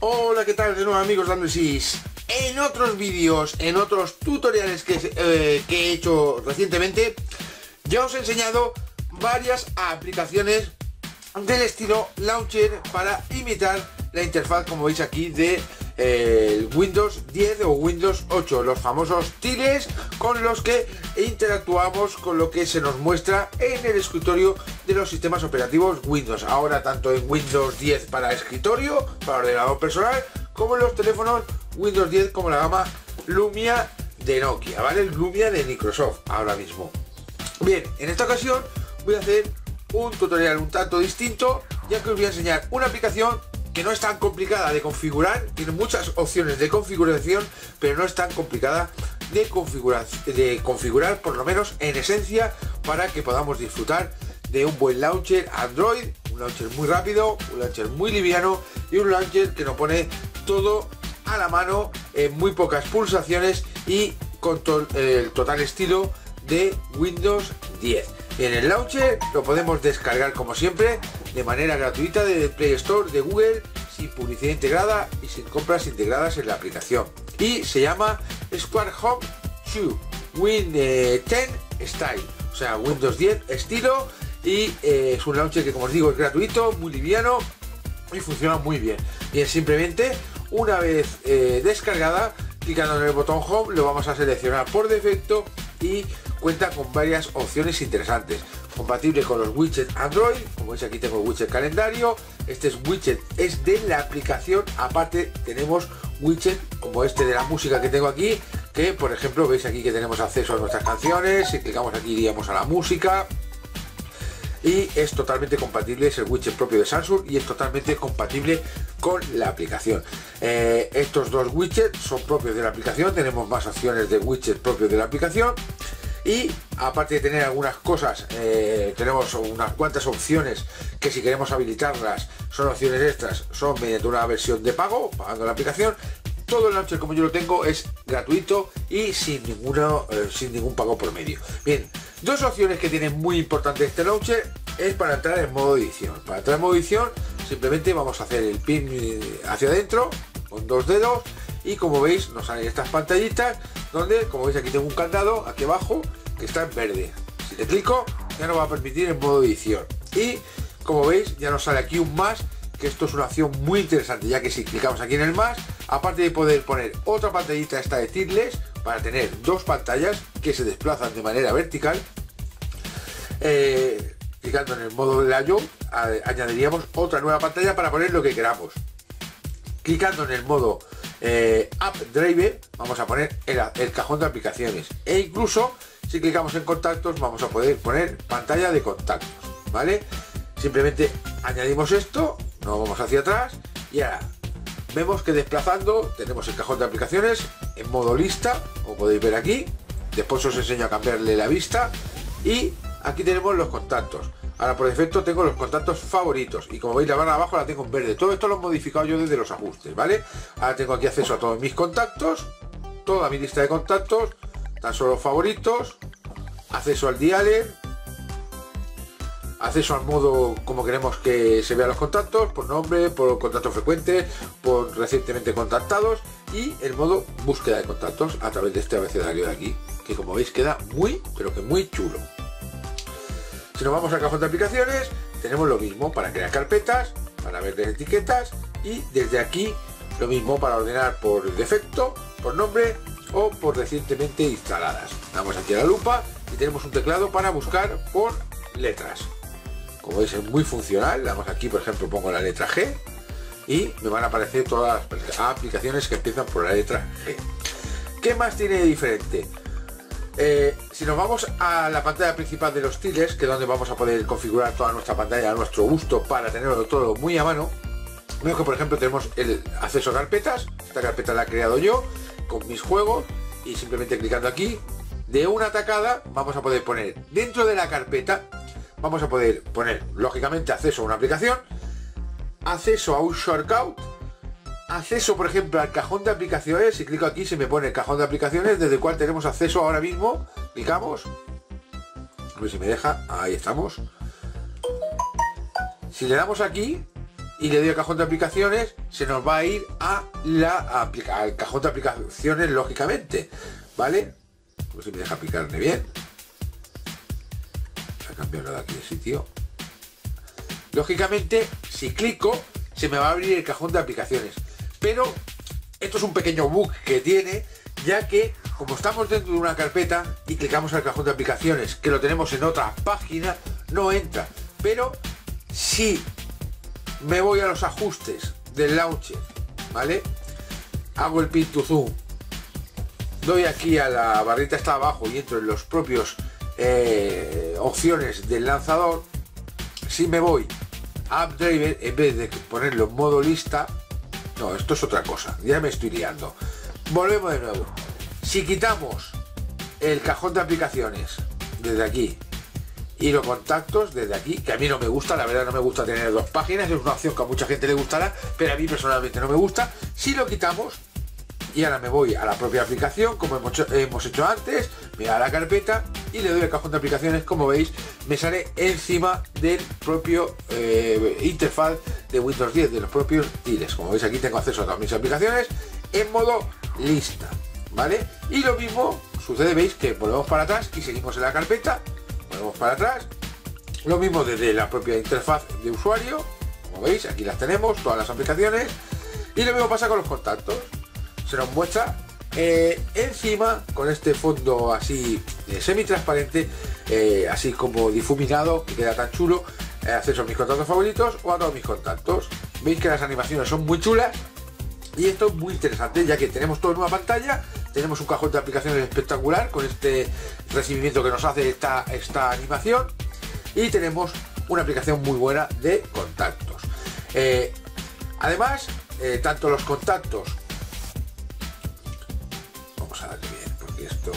Hola, ¿qué tal? De nuevo, amigos de Andresys. En otros vídeos, en otros tutoriales que he hecho recientemente, ya os he enseñado varias aplicaciones del estilo Launcher para imitar la interfaz, como veis aquí, de Windows 10 o Windows 8, los famosos tiles con los que interactuamos con lo que se nos muestra en el escritorio de los sistemas operativos Windows. Ahora tanto en Windows 10 para escritorio, para ordenador personal, como en los teléfonos Windows 10 como la gama Lumia de Nokia, ¿vale? El Lumia de Microsoft ahora mismo. Bien, en esta ocasión voy a hacer un tutorial un tanto distinto, ya que os voy a enseñar una aplicación que no es tan complicada de configurar, tiene muchas opciones de configuración, pero no es tan complicada de configurar, por lo menos en esencia, para que podamos disfrutar de un buen launcher Android, un launcher muy rápido, un launcher muy liviano y un launcher que nos pone todo a la mano en muy pocas pulsaciones y con el total estilo de Windows 10. Bien, el launcher lo podemos descargar como siempre de manera gratuita de Play Store de Google, sin publicidad integrada y sin compras integradas en la aplicación, y se llama Square Home 2 Win 10 Style, o sea, Windows 10 estilo, y es un launcher que, como os digo, es gratuito, muy liviano y funciona muy bien. Bien, simplemente una vez descargada, clicando en el botón Home, lo vamos a seleccionar por defecto y cuenta con varias opciones interesantes. Compatible con los widgets Android, como veis aquí tengo el widget calendario. Este widget es de la aplicación, aparte tenemos widget como este de la música que tengo aquí, que por ejemplo veis aquí que tenemos acceso a nuestras canciones. Si clicamos aquí iríamos a la música, y es totalmente compatible, es el widget propio de Samsung y es totalmente compatible con la aplicación. Estos dos widgets son propios de la aplicación, tenemos más opciones de widgets propios de la aplicación. Y aparte de tener algunas cosas, tenemos unas cuantas opciones que, si queremos habilitarlas, son opciones extras, son mediante una versión de pago, pagando la aplicación. Todo el launcher, como yo lo tengo, es gratuito y sin ningún pago por medio. Bien, dos opciones que tiene muy importante este launcher es para entrar en modo edición. Para entrar en modo edición simplemente vamos a hacer el pin hacia adentro con dos dedos, y como veis nos salen estas pantallitas donde, como veis, aquí tengo un candado aquí abajo que está en verde. Si le clico ya nos va a permitir en modo edición, y como veis ya nos sale aquí un más, que esto es una opción muy interesante, ya que si clicamos aquí en el más, aparte de poder poner otra pantallita esta de tiles para tener dos pantallas que se desplazan de manera vertical, clicando en el modo layout añadiríamos otra nueva pantalla para poner lo que queramos. Clicando en el modo App Driver vamos a poner el cajón de aplicaciones, e incluso si clicamos en contactos vamos a poder poner pantalla de contactos, ¿vale? Simplemente añadimos esto, nos vamos hacia atrás y ahora vemos que desplazando tenemos el cajón de aplicaciones en modo lista, como podéis ver aquí. Después os enseño a cambiarle la vista, y aquí tenemos los contactos. Ahora por defecto tengo los contactos favoritos, y como veis la barra de abajo la tengo en verde. Todo esto lo he modificado yo desde los ajustes, ¿vale? Ahora tengo aquí acceso a todos mis contactos, toda mi lista de contactos, tan solo favoritos, acceso al dialer, acceso al modo como queremos que se vean los contactos, por nombre, por contactos frecuentes, por recientemente contactados, y el modo búsqueda de contactos a través de este abecedario de aquí, que como veis queda muy, pero que muy chulo. Si nos vamos al cajón de aplicaciones, tenemos lo mismo para crear carpetas, para ver las etiquetas, y desde aquí lo mismo para ordenar por defecto, por nombre o por recientemente instaladas. Damos aquí a la lupa y tenemos un teclado para buscar por letras. Como veis es muy funcional. Damos aquí, por ejemplo, pongo la letra G y me van a aparecer todas las aplicaciones que empiezan por la letra G. ¿Qué más tiene de diferente? Si nos vamos a la pantalla principal de los tiles, que es donde vamos a poder configurar toda nuestra pantalla a nuestro gusto para tenerlo todo muy a mano, vemos que por ejemplo tenemos el acceso a carpetas. Esta carpeta la he creado yo con mis juegos, y simplemente clicando aquí de una tacada vamos a poder poner dentro de la carpeta, vamos a poder poner lógicamente acceso a una aplicación, acceso a un shortcut, acceso por ejemplo al cajón de aplicaciones. Si clico aquí se me pone el cajón de aplicaciones desde el cual tenemos acceso ahora mismo. Clicamos, a ver si me deja, ahí estamos. Si le damos aquí y le doy al cajón de aplicaciones, se nos va a ir a al cajón de aplicaciones, lógicamente, ¿vale? Pues si me deja picarme bien. Voy a cambiarlo de aquí de sitio. Lógicamente, si clico, se me va a abrir el cajón de aplicaciones. Pero esto es un pequeño bug que tiene, ya que como estamos dentro de una carpeta y clicamos al cajón de aplicaciones, que lo tenemos en otra página, no entra. Pero si me voy a los ajustes del launcher, ¿vale? Hago el pin to zoom, doy aquí a la barrita está abajo y entro en los propios opciones del lanzador. Si me voy a App Driver, en vez de ponerlo en modo lista, no, esto es otra cosa, ya me estoy liando. Volvemos de nuevo. Si quitamos el cajón de aplicaciones desde aquí y los contactos desde aquí, que a mí no me gusta, la verdad no me gusta tener dos páginas, es una opción que a mucha gente le gustará, pero a mí personalmente no me gusta. Si lo quitamos, y ahora me voy a la propia aplicación, como hemos hecho antes, me voy a la carpeta y le doy al cajón de aplicaciones, como veis, me sale encima del propio interfaz de Windows 10, de los propios tiles. Como veis, aquí tengo acceso a todas mis aplicaciones en modo lista, ¿vale? Y lo mismo sucede, veis que volvemos para atrás y seguimos en la carpeta, volvemos para atrás, lo mismo desde la propia interfaz de usuario, como veis, aquí las tenemos, todas las aplicaciones, y lo mismo pasa con los contactos. Se nos muestra encima con este fondo así semi transparente, así como difuminado, que queda tan chulo. Acceso a mis contactos favoritos o a todos mis contactos. Veis que las animaciones son muy chulas y esto es muy interesante, ya que tenemos todo en una pantalla, tenemos un cajón de aplicaciones espectacular con este recibimiento que nos hace esta animación, y tenemos una aplicación muy buena de contactos. Además, tanto los contactos, a darle bien, porque esto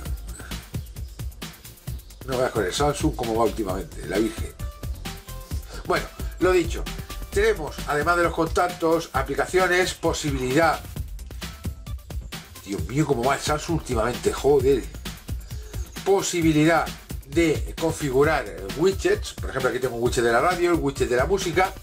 no veas con el Samsung como va últimamente, la Virgen. Bueno, lo dicho, tenemos además de los contactos, aplicaciones, posibilidad, Dios mío, cómo va el Samsung últimamente, joder, posibilidad de configurar widgets. Por ejemplo, aquí tengo un widget de la radio, el widget de la música,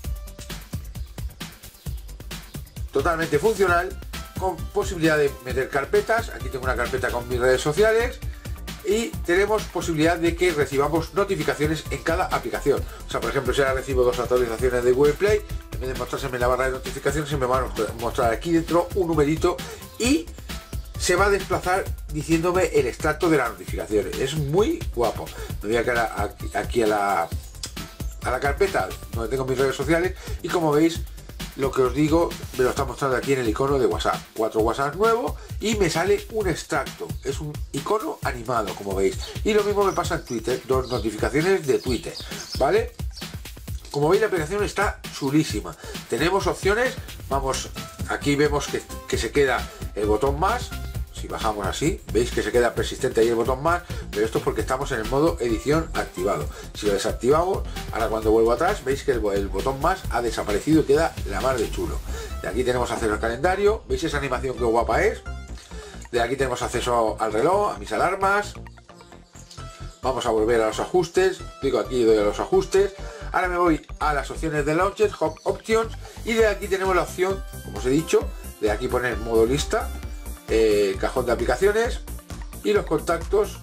totalmente funcional, con posibilidad de meter carpetas. Aquí tengo una carpeta con mis redes sociales y tenemos posibilidad de que recibamos notificaciones en cada aplicación. O sea, por ejemplo, si ahora recibo 2 actualizaciones de Google Play, en vez de mostrárseme en la barra de notificaciones, se me va a mostrar aquí dentro un numerito y se va a desplazar diciéndome el extracto de las notificaciones. Es muy guapo. Me voy a quedar aquí a la carpeta donde tengo mis redes sociales y, como veis, lo que os digo me lo está mostrando aquí en el icono de WhatsApp. 4 WhatsApp nuevo y me sale un extracto. Es un icono animado, como veis. Y lo mismo me pasa en Twitter, 2 notificaciones de Twitter, ¿vale? Como veis, la aplicación está chulísima. Tenemos opciones, vamos, aquí vemos que se queda el botón más. Si bajamos así, veis que se queda persistente ahí el botón más, pero esto es porque estamos en el modo edición activado. Si lo desactivamos, ahora cuando vuelvo atrás, veis que el botón más ha desaparecido y queda la mar de chulo. De aquí tenemos acceso al calendario, veis esa animación que guapa es. De aquí tenemos acceso al reloj, a mis alarmas. Vamos a volver a los ajustes, clico aquí y doy a los ajustes. Ahora me voy a las opciones de Launcher, Home Options, y de aquí tenemos la opción, como os he dicho, de aquí poner modo lista, cajón de aplicaciones, y los contactos,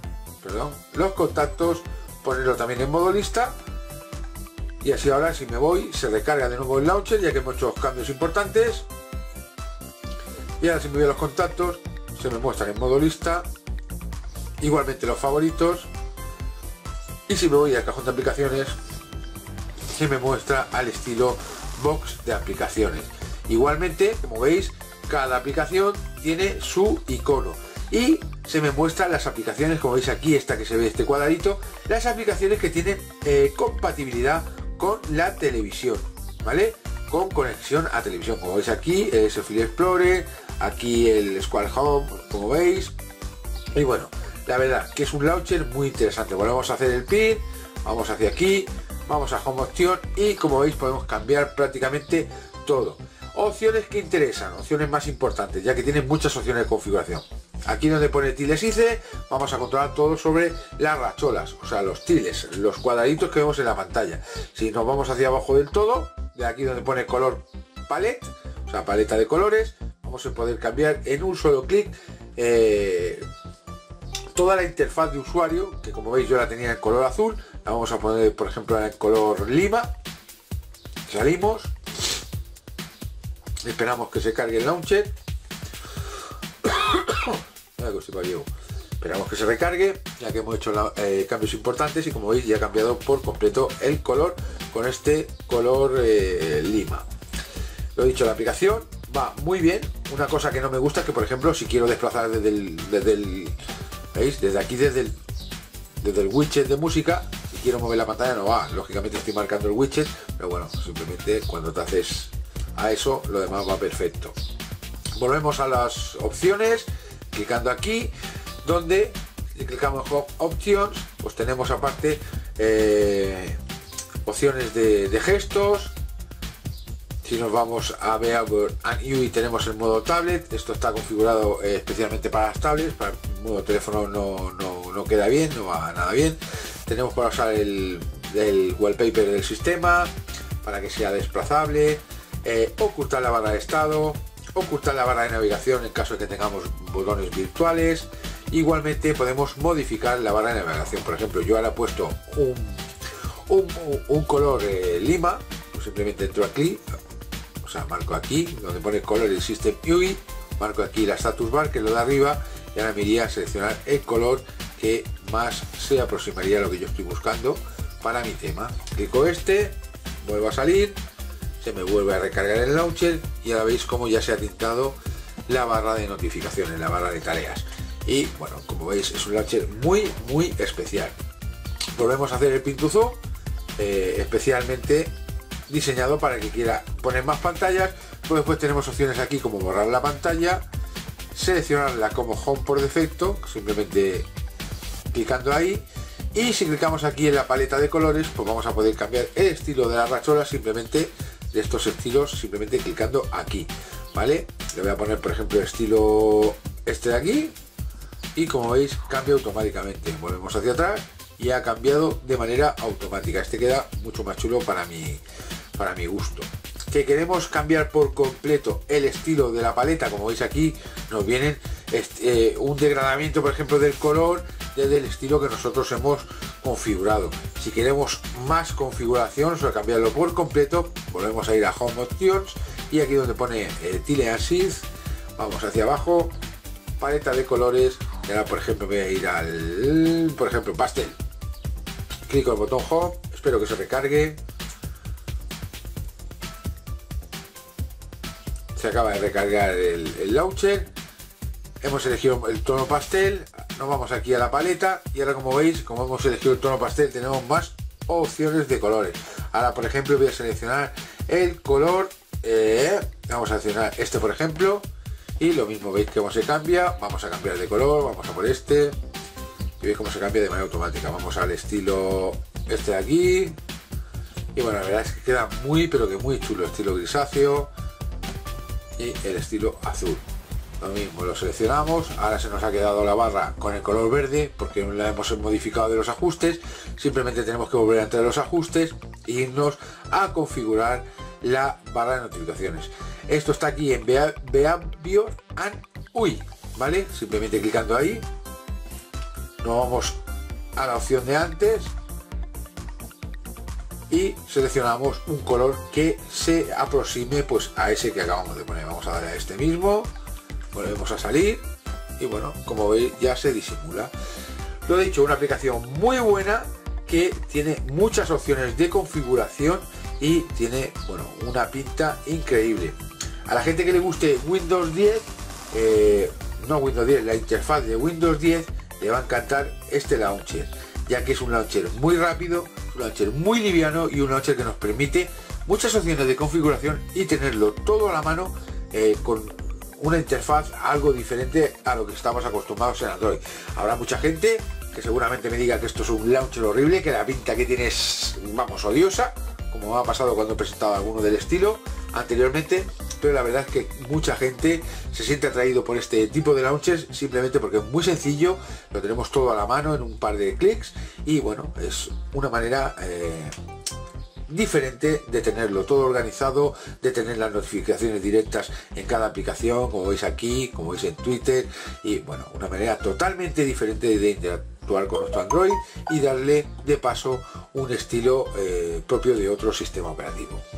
ponerlo también en modo lista, y así ahora si me voy se recarga de nuevo el launcher, ya que hemos hecho cambios importantes. Y ahora si me voy a los contactos se me muestran en modo lista, igualmente los favoritos, y si me voy al cajón de aplicaciones se me muestra al estilo box de aplicaciones. Igualmente, como veis, cada aplicación tiene su icono y se me muestran las aplicaciones, como veis aquí, esta que se ve este cuadradito, las aplicaciones que tienen compatibilidad con la televisión, ¿vale? Con conexión a televisión, como veis aquí, el File Explorer, aquí el Square Home, como veis. Y bueno, la verdad que es un launcher muy interesante. Volvemos a hacer el pin, vamos hacia aquí, vamos a Home Option y, como veis, podemos cambiar prácticamente todo. Opciones que interesan, opciones más importantes, ya que tienen muchas opciones de configuración. Aquí donde pone tiles ICE, vamos a controlar todo sobre las racholas, o sea, los tiles, los cuadraditos que vemos en la pantalla. Si nos vamos hacia abajo del todo, de aquí donde pone color palette, o sea, paleta de colores, vamos a poder cambiar en un solo clic toda la interfaz de usuario, que como veis yo la tenía en color azul, la vamos a poner por ejemplo en color lima. Salimos, esperamos que se cargue el launcher. Esperamos que se recargue, ya que hemos hecho cambios importantes, y como veis ya ha cambiado por completo el color con este color lima. Lo dicho, la aplicación va muy bien. Una cosa que no me gusta es que, por ejemplo, si quiero desplazar ¿veis? Desde aquí, desde el widget de música, si quiero mover la pantalla no va. Lógicamente estoy marcando el widget, pero bueno, simplemente cuando te haces a eso, lo demás va perfecto. Volvemos a las opciones, clicando aquí, donde si clicamos en Home Options, pues tenemos aparte opciones de gestos. Si nos vamos a Behavior and UI, tenemos el modo tablet. Esto está configurado especialmente para las tablets. Para el modo teléfono no queda bien, no va nada bien. Tenemos para usar el wallpaper del sistema para que sea desplazable, ocultar la barra de estado, ocultar la barra de navegación en caso de que tengamos botones virtuales. Igualmente podemos modificar la barra de navegación. Por ejemplo, yo ahora he puesto un color lima, pues simplemente entro aquí, o sea, marco aquí donde pone color el System UI, marco aquí la status bar, que es lo de arriba, y ahora me iría a seleccionar el color que más se aproximaría a lo que yo estoy buscando para mi tema. Clico vuelvo a salir, se me vuelve a recargar el launcher, y ahora veis cómo ya se ha tintado la barra de notificaciones, la barra de tareas. Y bueno, como veis es un launcher muy especial. Volvemos a hacer el pin to zoom, especialmente diseñado para el que quiera poner más pantallas. Pues después tenemos opciones aquí como borrar la pantalla, seleccionarla como home por defecto, simplemente clicando ahí. Y si clicamos aquí en la paleta de colores, pues vamos a poder cambiar el estilo de la rachola, simplemente de estos estilos, simplemente clicando aquí, ¿vale? Le voy a poner por ejemplo el estilo este de aquí, y como veis cambia automáticamente. Volvemos hacia atrás y ha cambiado de manera automática. Este queda mucho más chulo para mi gusto. Que queremos cambiar por completo el estilo de la paleta, como veis aquí nos vienen un degradamiento por ejemplo del color desde el estilo que nosotros hemos configurado. Si queremos más configuración, o cambiarlo por completo, volvemos a ir a Home Options, y aquí donde pone Tile and Synth, vamos hacia abajo, paleta de colores, y ahora por ejemplo voy a ir al pastel. Clico el botón Home, espero que se recargue. Se acaba de recargar el launcher. Hemos elegido el tono pastel, nos vamos aquí a la paleta, y ahora como veis, como hemos elegido el tono pastel, tenemos más opciones de colores. Ahora por ejemplo voy a seleccionar el color, vamos a seleccionar este por ejemplo, y lo mismo, veis que cómo se cambia. Vamos a cambiar de color, vamos a por este, y veis cómo se cambia de manera automática. Vamos al estilo este de aquí, y bueno, la verdad es que queda muy muy chulo, estilo grisáceo y el estilo azul. Lo mismo, lo seleccionamos. Ahora se nos ha quedado la barra con el color verde porque no la hemos modificado de los ajustes. Simplemente tenemos que volver a entrar a los ajustes e irnos a configurar la barra de notificaciones. Esto está aquí en Behavior and UI, ¿vale? Simplemente clicando ahí nos vamos a la opción de antes y seleccionamos un color que se aproxime pues a ese que acabamos de poner. Vamos a darle a este mismo, volvemos a salir, y bueno, como veis ya se disimula. Lo he dicho, una aplicación muy buena que tiene muchas opciones de configuración y tiene, bueno, una pinta increíble. A la gente que le guste Windows 10, no Windows 10, la interfaz de Windows 10, le va a encantar este launcher, ya que es un launcher muy rápido, un launcher muy liviano y un launcher que nos permite muchas opciones de configuración y tenerlo todo a la mano, con una interfaz algo diferente a lo que estamos acostumbrados en Android. Habrá mucha gente que seguramente me diga que esto es un launcher horrible, que la pinta que tiene es, vamos, odiosa, como me ha pasado cuando he presentado alguno del estilo anteriormente, pero la verdad es que mucha gente se siente atraído por este tipo de launchers simplemente porque es muy sencillo, lo tenemos todo a la mano en un par de clics, y bueno, es una manera diferente de tenerlo todo organizado, de tener las notificaciones directas en cada aplicación, como veis aquí, como veis en Twitter, y bueno, una manera totalmente diferente de interactuar con nuestro Android y darle de paso un estilo propio de otro sistema operativo.